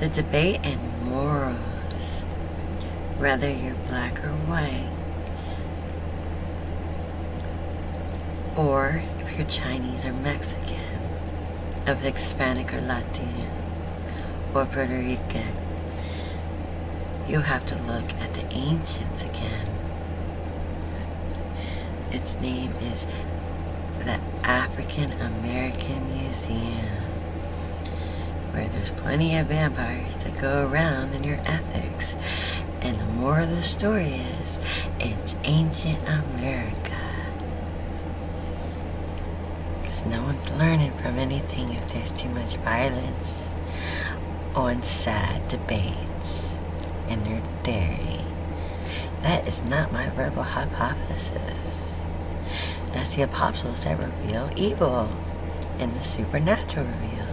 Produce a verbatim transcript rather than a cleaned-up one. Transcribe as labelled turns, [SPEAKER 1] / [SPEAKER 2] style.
[SPEAKER 1] The debate in morals, whether you're black or white, or if you're Chinese or Mexican, of Hispanic or Latino, or Puerto Rican, you have to look at the ancients again. Its name is the African American Museum, where there's plenty of vampires that go around in your ethics. And the moral of the story is, it's ancient America. Because no one's learning from anything if there's too much violence on sad debates in their theory. That is not my verbal hypothesis. That's the apostles that reveal evil and the supernatural reveal.